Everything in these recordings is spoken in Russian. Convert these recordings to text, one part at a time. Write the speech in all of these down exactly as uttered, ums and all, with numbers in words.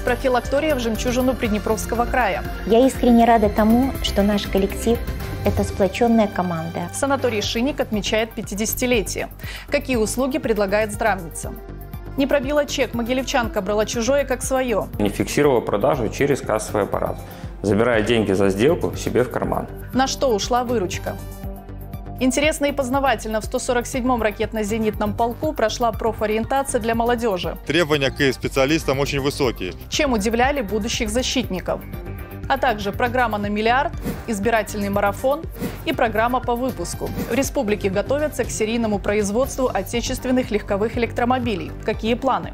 профилактория в жемчужину Приднепровского края. Я искренне рада тому, что наш коллектив – это сплоченная команда. Санаторий «Шинник» отмечает пятидесятилетие. Какие услуги предлагает здравница? Не пробила чек, могилевчанка брала чужое как свое. Не фиксировала продажу через кассовый аппарат, забирая деньги за сделку себе в карман. На что ушла выручка? Интересно и познавательно. В сто сорок седьмом ракетно-зенитном полку прошла профориентация для молодежи. Требования к специалистам очень высокие. Чем удивляли будущих защитников? А также программа на миллиард, избирательный марафон и программа по выпуску. В республике готовятся к серийному производству отечественных легковых электромобилей. Какие планы?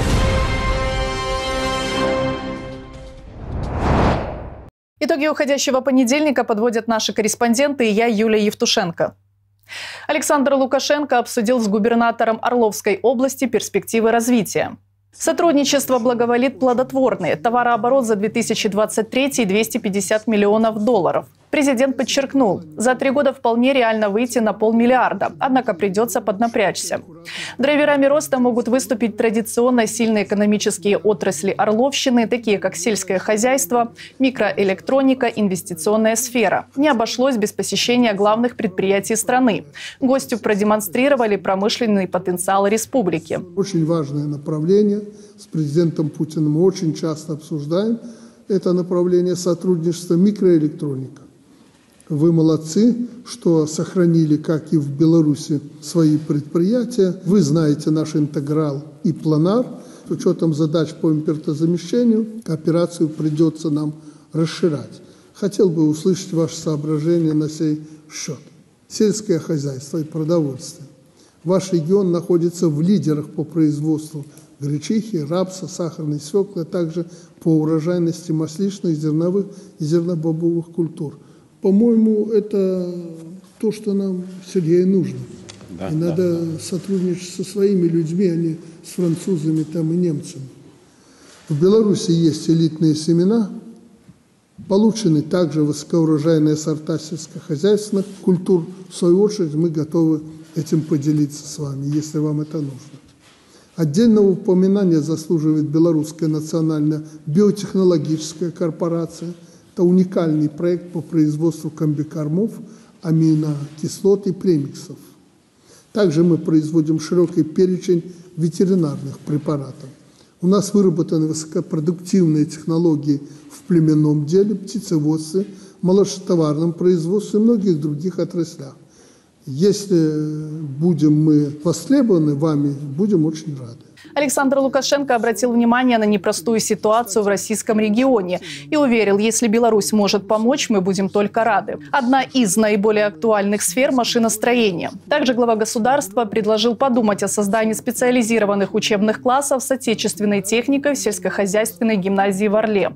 Итоги уходящего понедельника подводят наши корреспонденты и я, Юлия Евтушенко. Александр Лукашенко обсудил с губернатором Орловской области перспективы развития. Сотрудничество благоволит плодотворное. Товарооборот за две тысячи двадцать третий – двести пятьдесят миллионов долларов. Президент подчеркнул, за три года вполне реально выйти на полмиллиарда, однако придется поднапрячься. Драйверами роста могут выступить традиционно сильные экономические отрасли Орловщины, такие как сельское хозяйство, микроэлектроника, инвестиционная сфера. Не обошлось без посещения главных предприятий страны. Гостю продемонстрировали промышленный потенциал республики. Очень важное направление. С президентом Путиным мы очень часто обсуждаем это направление сотрудничества микроэлектроника. Вы молодцы, что сохранили, как и в Беларуси, свои предприятия. Вы знаете наш интеграл и планар. С учетом задач по импортозамещению кооперацию придется нам расширять. Хотел бы услышать ваши соображения на сей счет. Сельское хозяйство и продовольствие. Ваш регион находится в лидерах по производству гречихи, рапса, сахарной свеклы, а также по урожайности масличных, зерновых и зернобобовых культур. По-моему, это то, что нам, Сергей, нужно. Да, и надо да, да. сотрудничать со своими людьми, а не с французами там, и немцами. В Беларуси есть элитные семена, получены также высокоурожайные сорта сельскохозяйственных культур. В свою очередь мы готовы этим поделиться с вами, если вам это нужно. Отдельного упоминания заслуживает Белорусская национальная биотехнологическая корпорация. Это уникальный проект по производству комбикормов, аминокислот и премиксов. Также мы производим широкий перечень ветеринарных препаратов. У нас выработаны высокопродуктивные технологии в племенном деле, птицеводстве, молочнотоварном производстве и многих других отраслях. Если будем мы востребованы вами, будем очень рады. Александр Лукашенко обратил внимание на непростую ситуацию в российском регионе и уверил, если Беларусь может помочь, мы будем только рады. Одна из наиболее актуальных сфер – машиностроение. Также глава государства предложил подумать о создании специализированных учебных классов с отечественной техникой в сельскохозяйственной гимназии в Орле.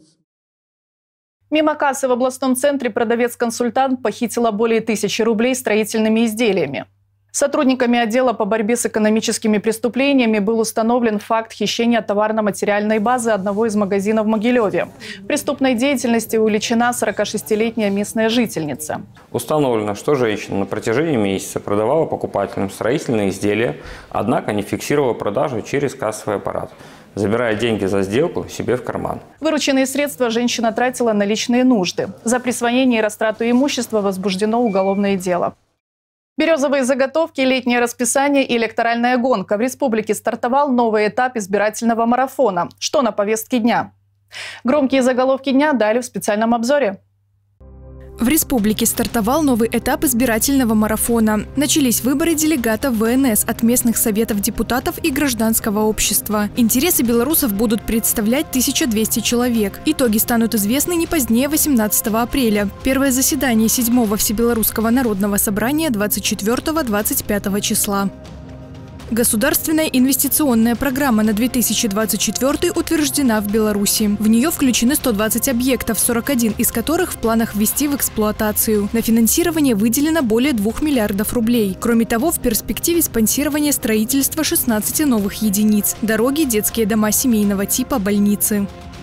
Мимо кассы в областном центре продавец-консультант похитила более тысячи рублей строительными изделиями. Сотрудниками отдела по борьбе с экономическими преступлениями был установлен факт хищения товарно-материальной базы одного из магазинов в Могилеве. В преступной деятельности увлечена сорокашестилетняя местная жительница. Установлено, что женщина на протяжении месяца продавала покупателям строительные изделия, однако не фиксировала продажу через кассовый аппарат, забирая деньги за сделку себе в карман. Вырученные средства женщина тратила на личные нужды. За присвоение и растрату имущества возбуждено уголовное дело. Березовые заготовки, летнее расписание и электоральная гонка. В республике стартовал новый этап избирательного марафона. Что на повестке дня? Громкие заголовки дня далее в специальном обзоре. В республике стартовал новый этап избирательного марафона. Начались выборы делегатов вэ эн эс от местных советов депутатов и гражданского общества. Интересы белорусов будут представлять тысяча двести человек. Итоги станут известны не позднее восемнадцатого апреля. Первое заседание седьмого Всебелорусского народного собрания двадцать четвёртого — двадцать пятого числа. Государственная инвестиционная программа на две тысячи двадцать четвёртый утверждена в Беларуси. В нее включены сто двадцать объектов, сорок один из которых в планах ввести в эксплуатацию. На финансирование выделено более двух миллиардов рублей. Кроме того, в перспективе спонсирование строительства шестнадцати новых единиц – дороги, детские дома семейного типа, больницы.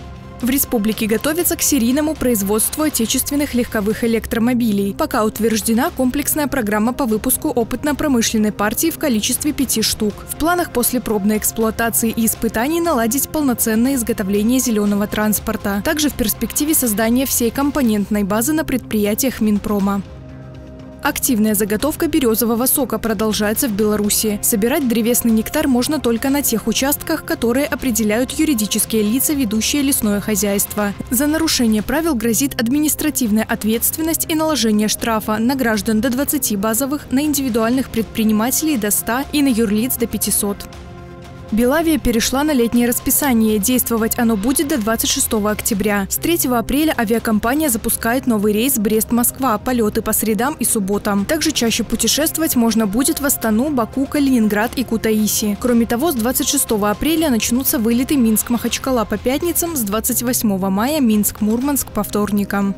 В республике готовятся к серийному производству отечественных легковых электромобилей. Пока утверждена комплексная программа по выпуску опытно-промышленной партии в количестве пяти штук. В планах после пробной эксплуатации и испытаний наладить полноценное изготовление зеленого транспорта. Также в перспективе создания всей компонентной базы на предприятиях Минпрома. Активная заготовка березового сока продолжается в Беларуси. Собирать древесный нектар можно только на тех участках, которые определяют юридические лица, ведущие лесное хозяйство. За нарушение правил грозит административная ответственность и наложение штрафа на граждан до двадцати базовых, на индивидуальных предпринимателей до ста и на юрлиц до пятисот. Белавия перешла на летнее расписание. Действовать оно будет до двадцать шестого октября. С третьего апреля авиакомпания запускает новый рейс Брест-Москва, полеты по средам и субботам. Также чаще путешествовать можно будет в Астану, Баку, Калининград и Кутаиси. Кроме того, с двадцать шестого апреля начнутся вылеты Минск-Махачкала по пятницам, с двадцать восьмого мая Минск-Мурманск по вторникам.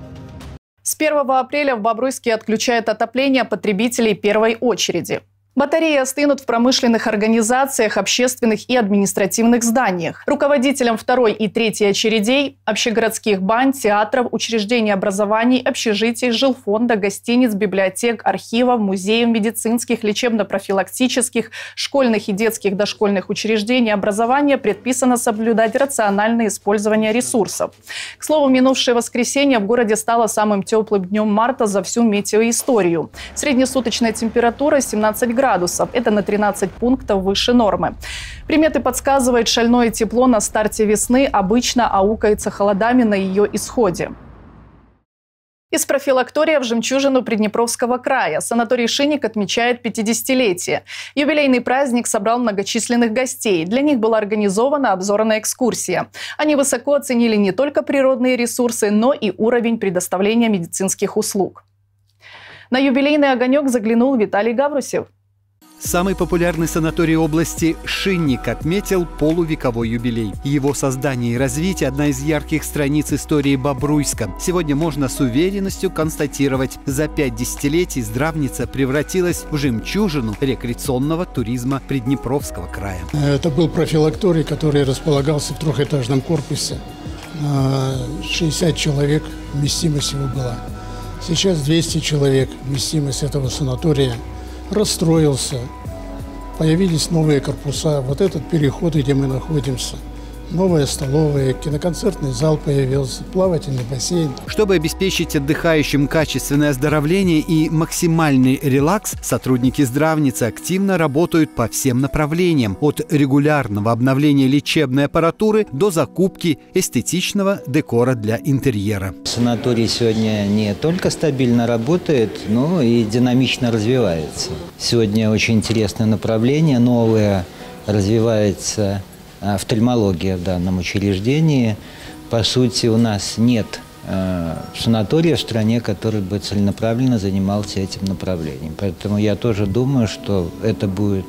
С первого апреля в Бобруйске отключают отопление потребителей первой очереди. Батареи остынут в промышленных организациях, общественных и административных зданиях. Руководителям второй и третьей очередей, общегородских бань, театров, учреждений образований, общежитий, жилфонда, гостиниц, библиотек, архивов, музеев, медицинских, лечебно-профилактических, школьных и детских дошкольных учреждений образования предписано соблюдать рациональное использование ресурсов. К слову, минувшее воскресенье в городе стало самым теплым днем марта за всю метеоисторию. Среднесуточная температура семнадцать градусов. градусов. Это на тринадцать пунктов выше нормы. Приметы подсказывают, шальное тепло на старте весны обычно аукается холодами на ее исходе. Из профилактория в жемчужину Приднепровского края. Санаторий «Шинник» отмечает пятидесятилетие. Юбилейный праздник собрал многочисленных гостей. Для них была организована обзорная экскурсия. Они высоко оценили не только природные ресурсы, но и уровень предоставления медицинских услуг. На юбилейный огонек заглянул Виталий Гаврусев. Самый популярный санаторий области «Шинник» отметил полувековой юбилей. Его создание и развитие – одна из ярких страниц истории Бобруйска. Сегодня можно с уверенностью констатировать, за пять десятилетий Здравница превратилась в жемчужину рекреационного туризма Приднепровского края. Это был профилакторий, который располагался в трехэтажном корпусе. шестьдесят человек вместимость его была. Сейчас двести человек вместимость этого санатория. Расстроился, появились новые корпуса, вот этот переход, где мы находимся. Новая столовая, киноконцертный зал появился, плавательный бассейн. Чтобы обеспечить отдыхающим качественное оздоровление и максимальный релакс, сотрудники Здравницы активно работают по всем направлениям. От регулярного обновления лечебной аппаратуры до закупки эстетичного декора для интерьера. Санаторий сегодня не только стабильно работает, но и динамично развивается. Сегодня очень интересное направление, новое развивается. Офтальмология в данном учреждении. По сути, у нас нет э, санатория в стране, который бы целенаправленно занимался этим направлением. Поэтому я тоже думаю, что это будет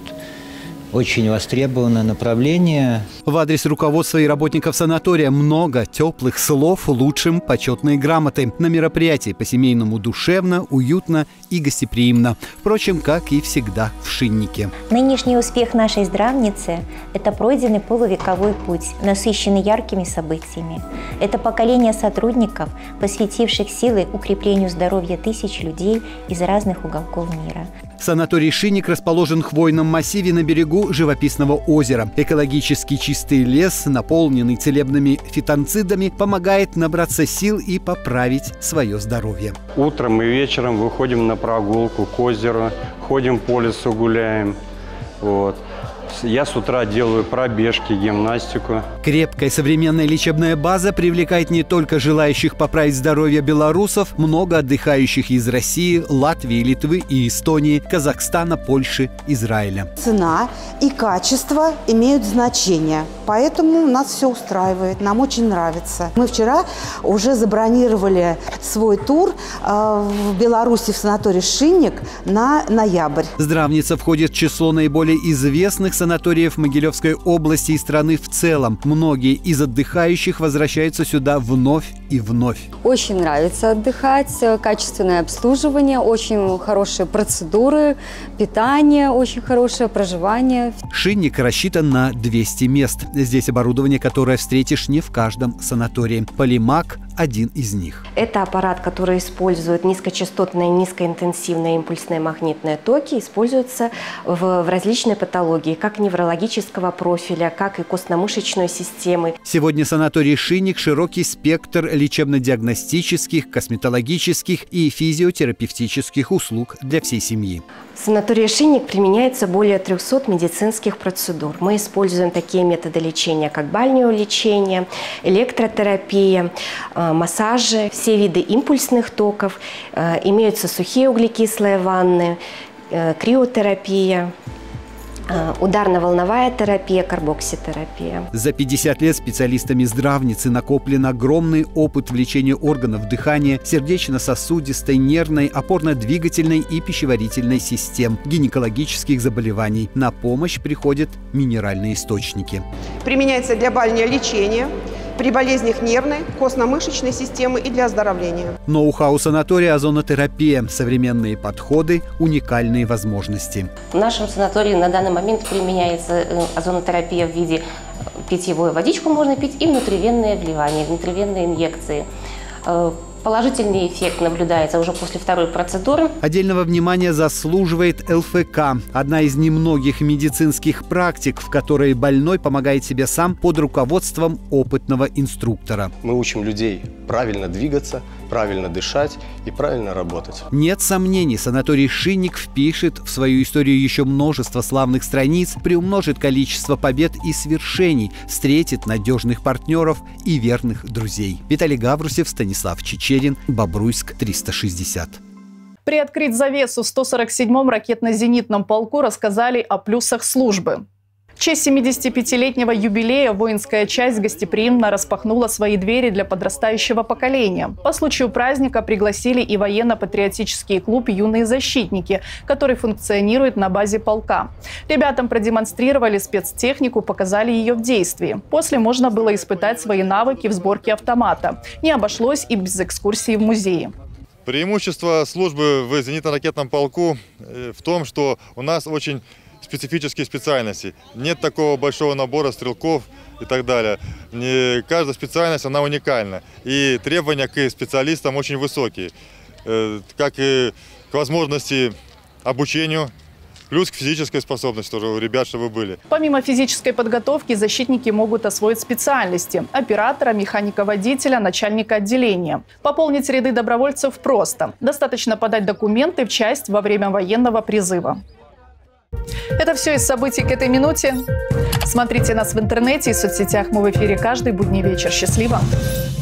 очень востребованное направление. В адрес руководства и работников санатория много теплых слов, лучшим почетные грамоты. На мероприятии по-семейному душевно, уютно и гостеприимно. Впрочем, как и всегда в Шиннике. Нынешний успех нашей Здравницы – это пройденный полувековой путь, насыщенный яркими событиями. Это поколение сотрудников, посвятивших силы укреплению здоровья тысяч людей из разных уголков мира. Санаторий «Шинник» расположен в хвойном массиве на берегу живописного озера. Экологически чистый лес, наполненный целебными фитонцидами, помогает набраться сил и поправить свое здоровье. Утром и вечером выходим на прогулку к озеру, ходим по лесу, гуляем. Вот. Я с утра делаю пробежки, гимнастику. Крепкая современная лечебная база привлекает не только желающих поправить здоровье белорусов, много отдыхающих из России, Латвии, Литвы и Эстонии, Казахстана, Польши, Израиля. Цена и качество имеют значение, поэтому нас все устраивает, нам очень нравится. Мы вчера уже забронировали свой тур в Беларуси в санаторий «Шинник» на ноябрь. Здравница входит в число наиболее известных санаторий санаториев Могилевской области и страны в целом. Многие из отдыхающих возвращаются сюда вновь и вновь. Очень нравится отдыхать, качественное обслуживание, очень хорошие процедуры, питание очень хорошее, проживание. Шинник рассчитан на двести мест. Здесь оборудование, которое встретишь не в каждом санатории. Полимаг – один из них. Это аппарат, который использует низкочастотные, низкоинтенсивные импульсные магнитные токи, используется в, в различной патологии, как неврологического профиля, как и костно-мышечной системы. Сегодня санаторий «Шинник» – широкий спектр лечебно-диагностических, косметологических и физиотерапевтических услуг для всей семьи. В санатории «Шинник» применяется более трёхсот медицинских процедур. Мы используем такие методы лечения, как бальнеолечение, электротерапия, массажи, все виды импульсных токов, имеются сухие углекислые ванны, криотерапия, ударно-волновая терапия, карбокситерапия. За пятьдесят лет специалистами здравницы накоплен огромный опыт в лечении органов дыхания, сердечно-сосудистой, нервной, опорно-двигательной и пищеварительной систем, гинекологических заболеваний. На помощь приходят минеральные источники. Применяется для бальнеолечения, при болезнях нервной, костно-мышечной системы и для оздоровления. Ноу-хау санатория – озонотерапия, современные подходы, уникальные возможности. В нашем санатории на данный момент применяется озонотерапия в виде питьевой водичку можно пить и внутривенные вливания, внутривенные инъекции. Положительный эффект наблюдается уже после второй процедуры. Отдельного внимания заслуживает эл эф ка – одна из немногих медицинских практик, в которой больной помогает себе сам под руководством опытного инструктора. Мы учим людей правильно двигаться, правильно дышать и правильно работать. Нет сомнений, санаторий «Шинник» впишет в свою историю еще множество славных страниц, приумножит количество побед и свершений, встретит надежных партнеров и верных друзей. Виталий Гаврусев, Станислав Чечерин, Бобруйск, триста шестьдесят. Приоткрыть завесу в сто сорок седьмом ракетно-зенитном полку рассказали о плюсах службы. В честь семидесятипятилетнего юбилея воинская часть гостеприимно распахнула свои двери для подрастающего поколения. По случаю праздника пригласили и военно-патриотический клуб «Юные защитники», который функционирует на базе полка. Ребятам продемонстрировали спецтехнику, показали ее в действии. После можно было испытать свои навыки в сборке автомата. Не обошлось и без экскурсии в музее. Преимущество службы в зенитно-ракетном полку в том, что у нас очень специфические специальности. Нет такого большого набора стрелков и так далее. Не, каждая специальность, она уникальна. И требования к специалистам очень высокие. Как и к возможности обучению, плюс к физической способности тоже у ребят, чтобы были. Помимо физической подготовки, защитники могут освоить специальности – оператора, механика-водителя, начальника отделения. Пополнить ряды добровольцев просто. Достаточно подать документы в часть во время военного призыва. Это все из событий к этой минуте. Смотрите нас в интернете и соцсетях. Мы в эфире каждый будний вечер. Счастливо!